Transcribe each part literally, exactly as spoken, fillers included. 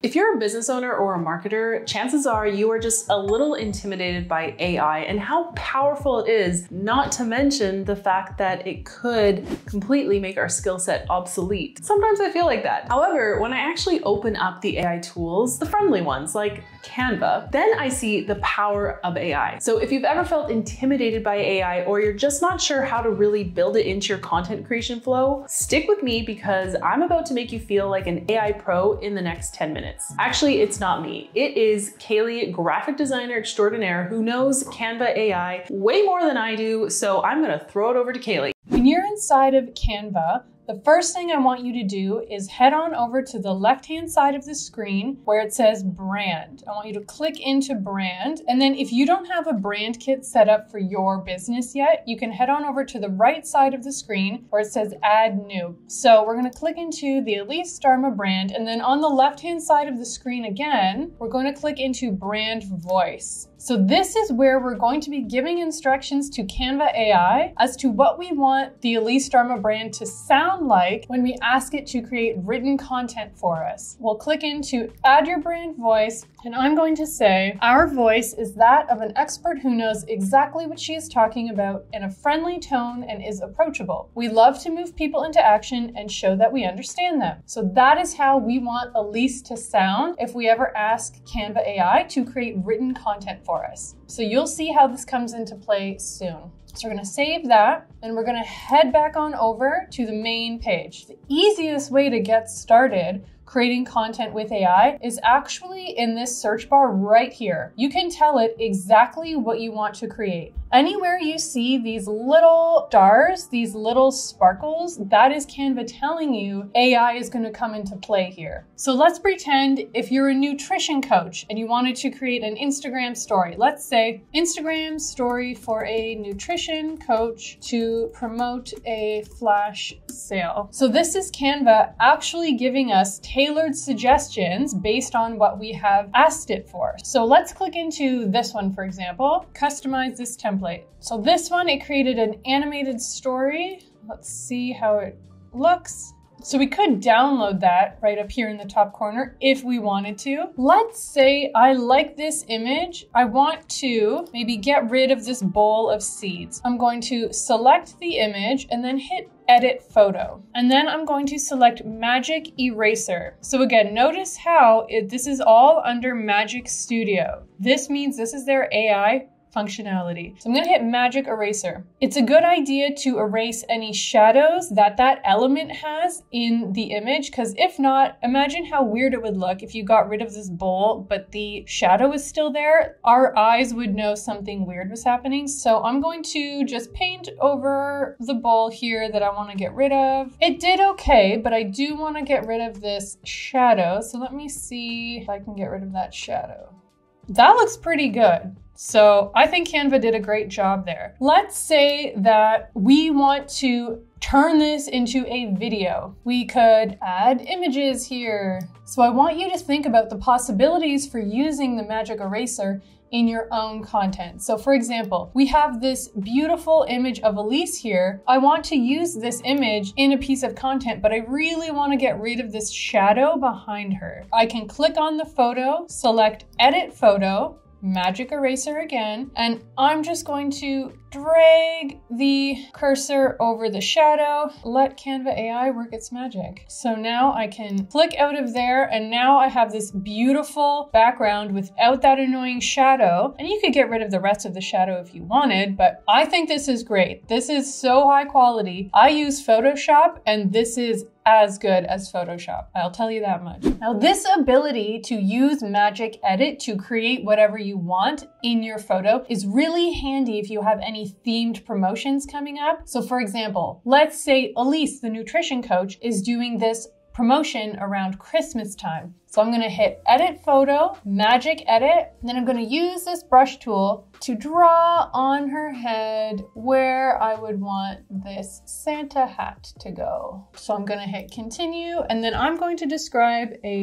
If you're a business owner or a marketer, chances are you are just a little intimidated by A I and how powerful it is, not to mention the fact that it could completely make our skill set obsolete. Sometimes I feel like that. However, when I actually open up the A I tools, the friendly ones like Canva, then I see the power of A I. So if you've ever felt intimidated by A I or you're just not sure how to really build it into your content creation flow, stick with me because I'm about to make you feel like an A I pro in the next ten minutes. Actually, it's not me. It is Kaylee, graphic designer extraordinaire, who knows Canva A I way more than I do, so I'm gonna throw it over to Kaylee. When you're inside of Canva, the first thing I want you to do is head on over to the left-hand side of the screen where it says brand. I want you to click into brand. And then if you don't have a brand kit set up for your business yet, you can head on over to the right side of the screen where it says add new. So we're gonna click into the Elise brand. And then on the left-hand side of the screen again, we're going to click into brand voice. So this is where we're going to be giving instructions to Canva A I as to what we want the Elise brand to sound like when we ask it to create written content for us. We'll click into add your brand voice, and I'm going to say, our voice is that of an expert who knows exactly what she is talking about in a friendly tone and is approachable. We love to move people into action and show that we understand them. So that is how we want Elise to sound if we ever ask Canva A I to create written content for us. So you'll see how this comes into play soon. So we're gonna save that, and we're gonna head back on over to the main page. The easiest way to get started creating content with A I is actually in this search bar right here. You can tell it exactly what you want to create. Anywhere you see these little stars, these little sparkles, that is Canva telling you A I is going to come into play here. So let's pretend if you're a nutrition coach and you wanted to create an Instagram story. Let's say Instagram story for a nutrition coach to promote a flash sale. So this is Canva actually giving us tailored suggestions based on what we have asked it for. So let's click into this one, for example, customize this template. So this one, it created an animated story. Let's see how it looks. So we could download that right up here in the top corner if we wanted to. Let's say I like this image. I want to maybe get rid of this bowl of seeds. I'm going to select the image and then hit edit photo. And then I'm going to select magic eraser. So again, notice how it, this is all under Magic Studio. This means this is their A I functionality. So I'm gonna hit magic eraser. It's a good idea to erase any shadows that that element has in the image, because if not, imagine how weird it would look if you got rid of this bowl, but the shadow is still there. Our eyes would know something weird was happening. So I'm going to just paint over the bowl here that I want to get rid of. It did okay, but I do want to get rid of this shadow. So let me see if I can get rid of that shadow. That looks pretty good. So I think Canva did a great job there. Let's say that we want to turn this into a video. We could add images here. So I want you to think about the possibilities for using the magic eraser in your own content. So for example, we have this beautiful image of Elise here. I want to use this image in a piece of content, but I really want to get rid of this shadow behind her. I can click on the photo, select edit photo, magic eraser again, and I'm just going to drag the cursor over the shadow, let Canva A I work its magic. So now I can click out of there, and now I have this beautiful background without that annoying shadow. And you could get rid of the rest of the shadow if you wanted, but I think this is great. This is so high quality. I use Photoshop, and this is as good as Photoshop. I'll tell you that much. Now, this ability to use Magic Edit to create whatever you want in your photo is really handy if you have any themed promotions coming up. So for example, let's say Elise, the nutrition coach, is doing this promotion around Christmas time. So I'm gonna hit edit photo, magic edit, and then I'm gonna use this brush tool to draw on her head where I would want this Santa hat to go. So I'm gonna hit continue, and then I'm going to describe a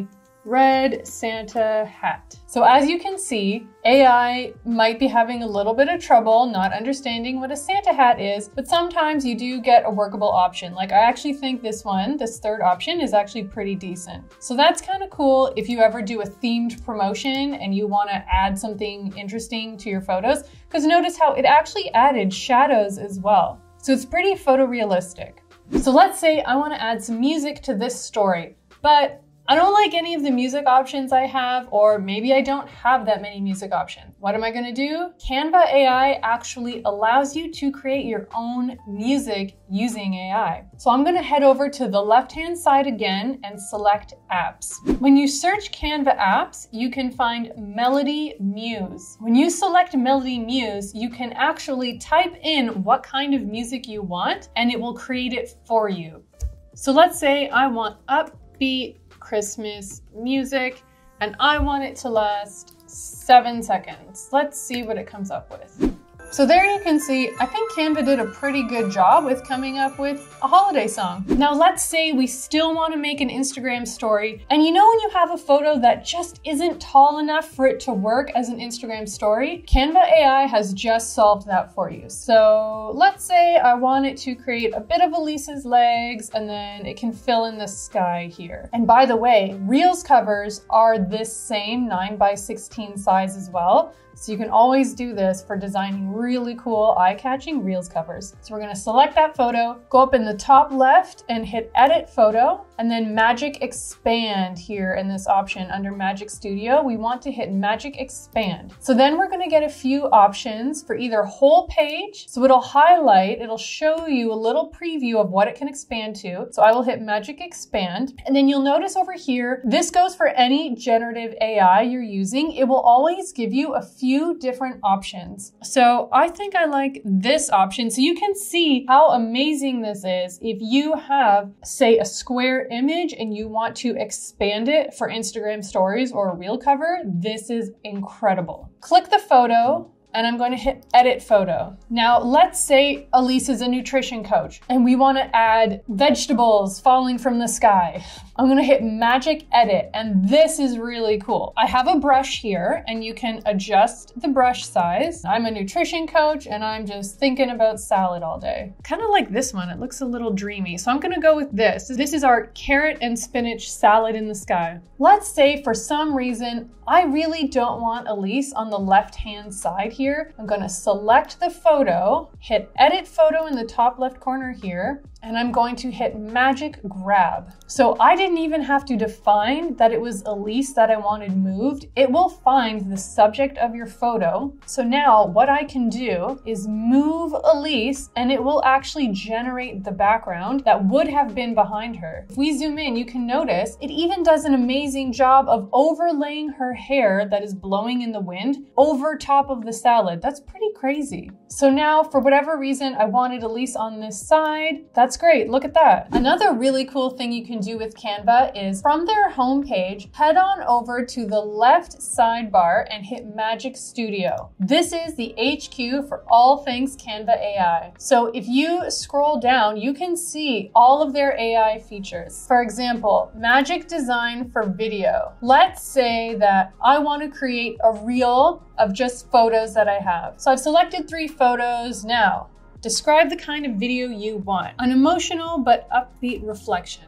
red Santa hat. So as you can see, A I might be having a little bit of trouble not understanding what a Santa hat is, but sometimes you do get a workable option. Like I actually think this one, this third option is actually pretty decent. So that's kind of cool if you ever do a themed promotion and you want to add something interesting to your photos, because notice how it actually added shadows as well. So it's pretty photorealistic. So let's say I want to add some music to this story, but I don't like any of the music options I have, or maybe I don't have that many music options. What am I going to do? Canva A I actually allows you to create your own music using A I. So I'm going to head over to the left-hand side again and select apps. When you search Canva apps, you can find Melody Muse. When you select Melody Muse, you can actually type in what kind of music you want and it will create it for you. So let's say I want upbeat Christmas music and I want it to last seven seconds. Let's see what it comes up with. So there you can see, I think Canva did a pretty good job with coming up with a holiday song. Now let's say we still want to make an Instagram story, and you know when you have a photo that just isn't tall enough for it to work as an Instagram story? Canva A I has just solved that for you. So let's say I want it to create a bit of Elise's legs and then it can fill in the sky here. And by the way, Reels covers are this same nine by sixteen size as well. So you can always do this for designing really cool, eye-catching Reels covers. So we're gonna select that photo, go up in the top left and hit Edit Photo, and then Magic Expand here in this option under Magic Studio. We want to hit Magic Expand. So then we're gonna get a few options for either whole page. So it'll highlight, it'll show you a little preview of what it can expand to. So I will hit Magic Expand. And then you'll notice over here, this goes for any generative A I you're using. It will always give you a few few different options. So I think I like this option. So you can see how amazing this is. If you have, say, a square image and you want to expand it for Instagram stories or a reel cover, this is incredible. Click the photo, and I'm going to hit Edit Photo. Now, let's say Elise is a nutrition coach and we want to add vegetables falling from the sky. I'm going to hit Magic Edit, and this is really cool. I have a brush here and you can adjust the brush size. I'm a nutrition coach and I'm just thinking about salad all day. Kind of like this one, it looks a little dreamy. So I'm going to go with this. This is our carrot and spinach salad in the sky. Let's say for some reason, I really don't want Elise on the left-hand side here. I'm going to select the photo, hit Edit Photo in the top left corner here, and I'm going to hit Magic Grab. So I didn't even have to define that it was Elise that I wanted moved. It will find the subject of your photo. So now what I can do is move Elise and it will actually generate the background that would have been behind her. If we zoom in, you can notice it even does an amazing job of overlaying her hair that is blowing in the wind over top of the salad. That's pretty crazy. So now for whatever reason, I wanted Elise on this side. That's great, look at that. Another really cool thing you can do with Canva is from their homepage, head on over to the left sidebar and hit Magic Studio. This is the H Q for all things Canva A I. So if you scroll down, you can see all of their A I features. For example, Magic Design for video. Let's say that I want to create a reel of just photos that I have. So I've selected three photos. Now, describe the kind of video you want. An emotional but upbeat reflection.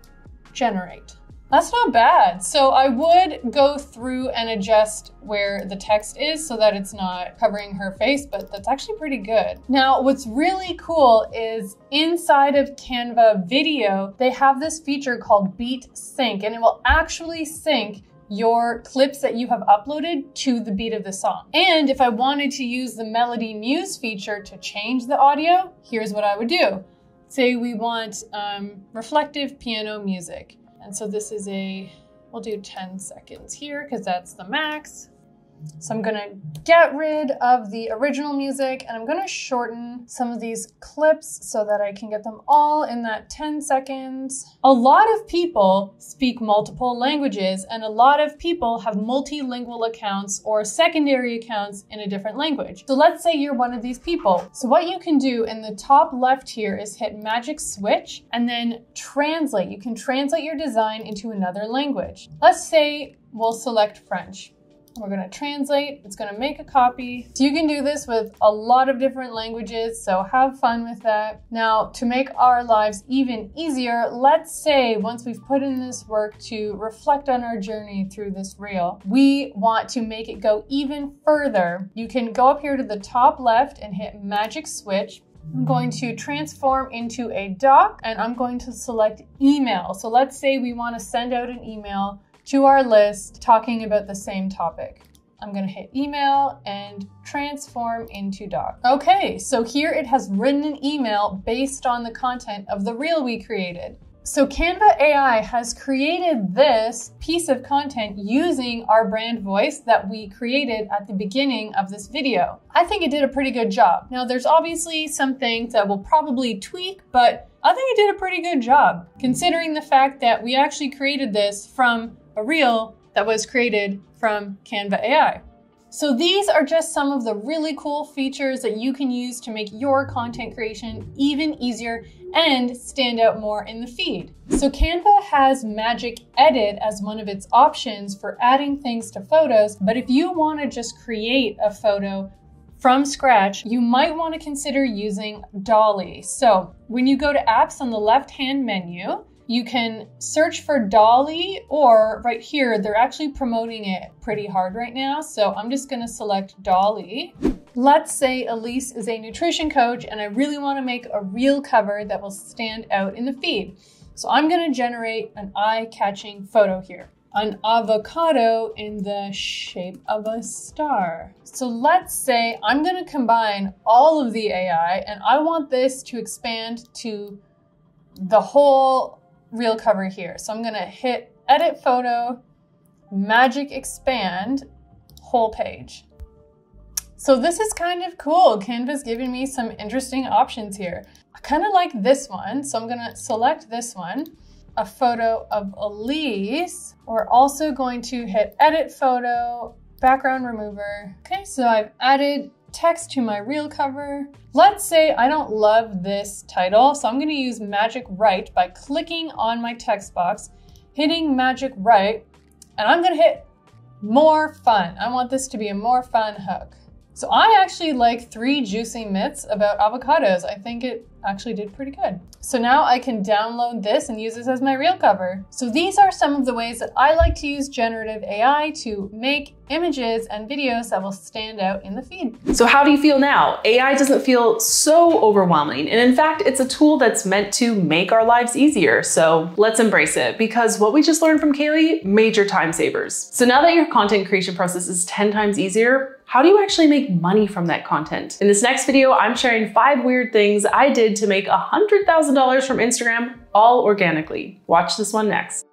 Generate. That's not bad. So I would go through and adjust where the text is so that it's not covering her face, but that's actually pretty good. Now, what's really cool is inside of Canva Video, they have this feature called Beat Sync, and it will actually sync your clips that you have uploaded to the beat of the song. And if I wanted to use the Melody Muse feature to change the audio, here's what I would do. Say we want um, reflective piano music. And so this is a, we'll do ten seconds here because that's the max. So I'm gonna get rid of the original music and I'm gonna shorten some of these clips so that I can get them all in that ten seconds. A lot of people speak multiple languages and a lot of people have multilingual accounts or secondary accounts in a different language. So let's say you're one of these people. So what you can do in the top left here is hit magic switch and then translate. You can translate your design into another language. Let's say we'll select French. We're gonna translate, it's gonna make a copy. So you can do this with a lot of different languages, so have fun with that. Now, to make our lives even easier, let's say once we've put in this work to reflect on our journey through this reel, we want to make it go even further. You can go up here to the top left and hit magic switch. I'm going to transform into a doc and I'm going to select email. So let's say we want to send out an email to our list talking about the same topic. I'm gonna hit email and transform into doc. Okay, so here it has written an email based on the content of the reel we created. So Canva A I has created this piece of content using our brand voice that we created at the beginning of this video. I think it did a pretty good job. Now there's obviously some things that we'll probably tweak, but I think it did a pretty good job considering the fact that we actually created this from a reel that was created from Canva A I. So these are just some of the really cool features that you can use to make your content creation even easier and stand out more in the feed. So Canva has Magic Edit as one of its options for adding things to photos, but if you want to just create a photo from scratch, you might want to consider using DALL-E. So when you go to apps on the left-hand menu, you can search for DALL-E, or right here, they're actually promoting it pretty hard right now. So I'm just gonna select DALL-E. Let's say Elise is a nutrition coach and I really wanna make a reel cover that will stand out in the feed. So I'm gonna generate an eye-catching photo here. An avocado in the shape of a star. So let's say I'm gonna combine all of the A I and I want this to expand to the whole reel cover here. So I'm gonna hit edit photo, magic expand, whole page. So this is kind of cool. Canva's giving me some interesting options here. I kind of like this one. So I'm gonna select this one, a photo of Elise. We're also going to hit edit photo, background remover. Okay, so I've added text to my reel cover. Let's say I don't love this title, so I'm gonna use magic write by clicking on my text box, hitting magic write, and I'm gonna hit more fun. I want this to be a more fun hook. So I actually like three juicy myths about avocados. I think it actually did pretty good. So now I can download this and use this as my reel cover. So these are some of the ways that I like to use generative A I to make images and videos that will stand out in the feed. So how do you feel now? A I doesn't feel so overwhelming. And in fact, it's a tool that's meant to make our lives easier. So let's embrace it, because what we just learned from Kaylee, major time savers. So now that your content creation process is ten times easier, how do you actually make money from that content? In this next video, I'm sharing five weird things I did to make one hundred thousand dollars from Instagram, all organically. Watch this one next.